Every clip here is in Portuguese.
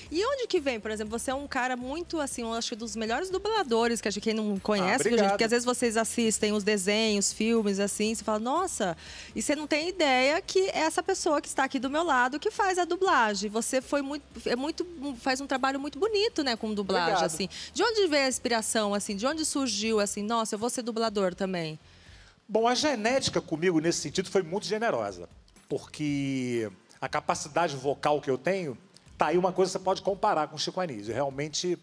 E onde que vem, por exemplo, você é um cara muito, assim, eu acho que dos melhores dubladores, que acho que quem não conhece, obrigado. porque às vezes vocês assistem os desenhos, filmes, assim, você fala, nossa, e você não tem ideia que é essa pessoa que está aqui do meu lado que faz a dublagem. Você faz um trabalho muito bonito, né, com dublagem, Obrigado. assim. De onde veio a inspiração, assim, de onde surgiu, assim, nossa, eu vou ser dublador também? Bom, a genética comigo, nesse sentido, foi muito generosa. Porque a capacidade vocal que eu tenho, tá aí uma coisa que você pode comparar com o Chico Anísio. Realmente,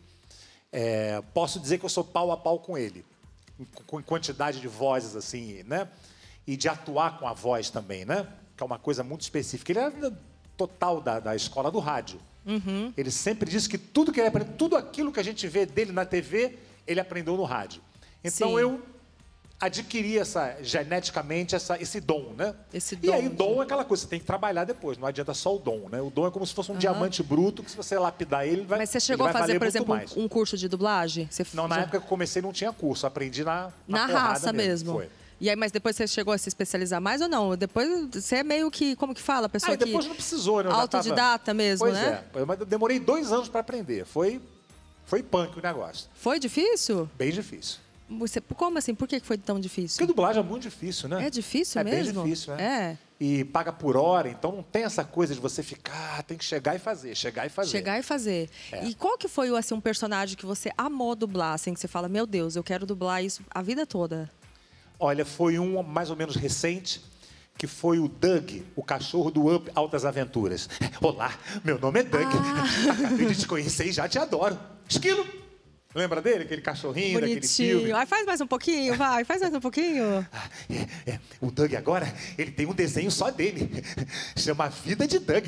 posso dizer que eu sou pau a pau com ele. Com quantidade de vozes, assim, né? E de atuar com a voz também, né? Que é uma coisa muito específica. Ele era total da escola do rádio. Uhum. Ele sempre disse que tudo que ele aprendeu, tudo aquilo que a gente vê dele na TV, ele aprendeu no rádio. Então, Sim. eu adquirir geneticamente esse dom, né? Esse E aí, dom. dom é aquela coisa, você tem que trabalhar depois, não adianta só o dom, né? O dom é como se fosse um diamante bruto, que se você lapidar ele, vai Mas você chegou a ele vai fazer, valer por muito exemplo, mais. um curso de dublagem? Você Não, na época que eu comecei não tinha curso, aprendi na porrada raça mesmo. Foi. E aí, mas depois você chegou a se especializar mais ou não? Depois você é meio que, como que fala? A pessoa que... depois não precisou, né? Eu já autodidata mesmo, pois né? Mas eu demorei 2 anos para aprender. Foi punk o negócio. Foi difícil? Bem difícil. Como assim? Por que foi tão difícil? Porque dublagem é muito difícil, né? É difícil mesmo? É bem difícil, né? É. E paga por hora, então não tem essa coisa de você ficar, tem que chegar e fazer, chegar e fazer. Chegar e fazer. É. E qual que foi, assim, um personagem que você amou dublar, assim, que você fala, meu Deus, eu quero dublar isso a vida toda? Olha, foi um mais ou menos recente, que foi o Doug, o cachorro do Up Altas Aventuras. Olá, meu nome é Doug. Acabei de te conhecer e já te adoro. Esquilo! Lembra dele? Aquele cachorrinho daquele filme? Bonitinho. Ai, faz mais um pouquinho, vai. Faz mais um pouquinho. O Doug agora, ele tem um desenho só dele. Chama Vida de Doug.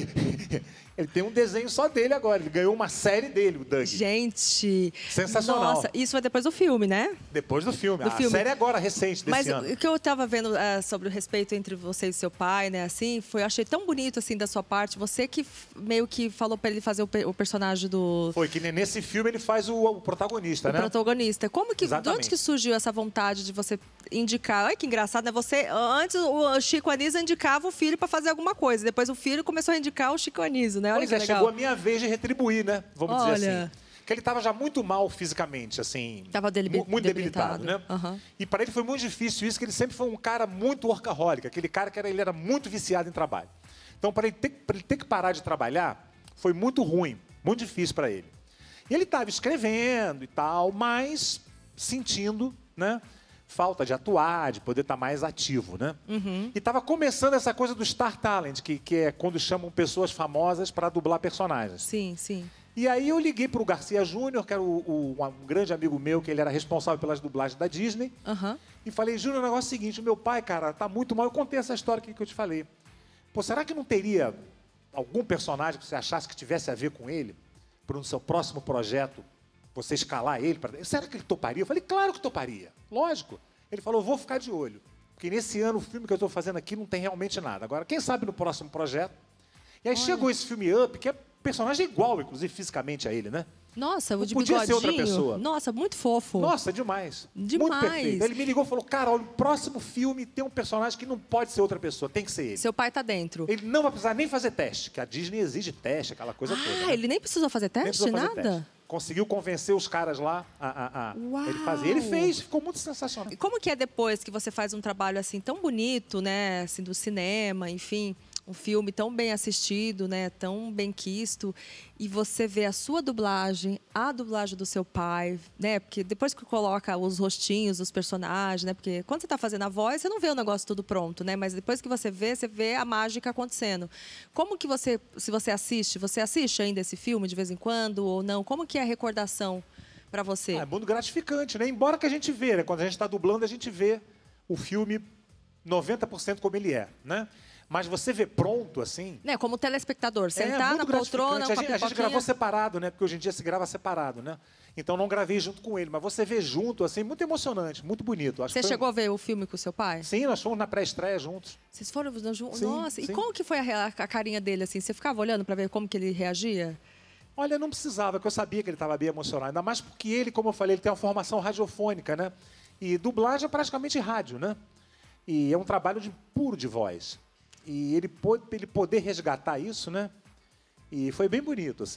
Ele tem um desenho só dele agora. Ele ganhou uma série dele, o Doug. Gente. Sensacional. Nossa, isso foi depois do filme, né? Depois do filme. A série agora, recente, desse ano. Mas o que eu estava vendo sobre o respeito entre você e seu pai, né, assim, eu achei tão bonito, assim, da sua parte. Você que meio que falou para ele fazer o personagem do... Foi, que nesse filme ele faz o protagonista, né? O protagonista. Como que, de Exatamente. onde que surgiu essa vontade de você indicar? Olha que engraçado, né? Você, antes, o Chico Anísio indicava o filho para fazer alguma coisa. Depois o filho começou a indicar o Chico Anísio, né? Olha Pois que é, legal. chegou a minha vez de retribuir, né? Vamos dizer Olha. assim. Porque ele estava já muito mal fisicamente, assim. Tava muito debilitado, né? Uhum. E para ele foi muito difícil isso, que ele sempre foi um cara muito workaholic. Aquele cara que ele era muito viciado em trabalho. Então, para ele ter que parar de trabalhar, foi muito ruim, muito difícil para ele. E ele estava escrevendo e tal, mas sentindo, né? Falta de atuar, de poder estar mais ativo, né? Uhum. E estava começando essa coisa do Star Talent, que é quando chamam pessoas famosas para dublar personagens. Sim, sim. E aí eu liguei para o Garcia Júnior, que era um grande amigo meu, que ele era responsável pelas dublagens da Disney. Uhum. E falei, Júnior, o negócio é o seguinte, o meu pai, cara, tá muito mal. Eu contei essa história que eu te falei. Pô, será que não teria algum personagem que você achasse que tivesse a ver com ele, para o seu próximo projeto, você escalar ele? Será que ele toparia? Eu falei, claro que toparia. Lógico. Ele falou, vou ficar de olho. Porque nesse ano o filme que eu estou fazendo aqui não tem realmente nada. Agora, quem sabe no próximo projeto. E aí chegou esse filme Up, que é personagem igual, inclusive, fisicamente a ele, né? Nossa, o de podia bigodinho. ser outra pessoa. Nossa, muito fofo. Nossa, demais. Demais. Muito perfeito. Ele me ligou e falou, cara, olha, o próximo filme tem um personagem que não pode ser outra pessoa, tem que ser ele. Seu pai tá dentro. Ele não vai precisar nem fazer teste, que a Disney exige teste, aquela coisa toda. Ah, né? ele nem precisou fazer Nem teste? precisou fazer Nada? teste. Conseguiu convencer os caras lá a Uau. ele fazer. Ele fez, ficou muito sensacional. E como que é depois que você faz um trabalho assim tão bonito, né, assim do cinema, enfim, um filme tão bem assistido, né, tão bem quisto, e você vê a sua dublagem, a dublagem do seu pai, né, porque depois que coloca os rostinhos dos personagens, né, porque quando você está fazendo a voz, você não vê o negócio tudo pronto, né, mas depois que você vê a mágica acontecendo. Como que você, se você assiste ainda esse filme de vez em quando ou não? Como que é a recordação para você? É muito gratificante, né? Embora que a gente vê, né? Quando a gente está dublando, a gente vê o filme 90% como ele é, né? Mas você vê pronto, assim... Né, como telespectador, sentar na muito poltrona com a gratificante. A gente pipoquinha. gravou separado, né? Porque hoje em dia se grava separado, né? Então não gravei junto com ele, mas você vê junto, assim, muito emocionante, muito bonito. Acho Você que chegou a ver o filme com o seu pai? Sim, nós fomos na pré-estreia juntos. Vocês foram juntos? Sim, Nossa, e sim. como que foi a carinha dele, assim? Você ficava olhando para ver como que ele reagia? Olha, não precisava, porque eu sabia que ele estava bem emocionado. Ainda mais porque ele, como eu falei, ele tem uma formação radiofônica, né? E dublagem é praticamente rádio, né? E é um trabalho puro de voz. E ele poder resgatar isso, né? E foi bem bonito, assim.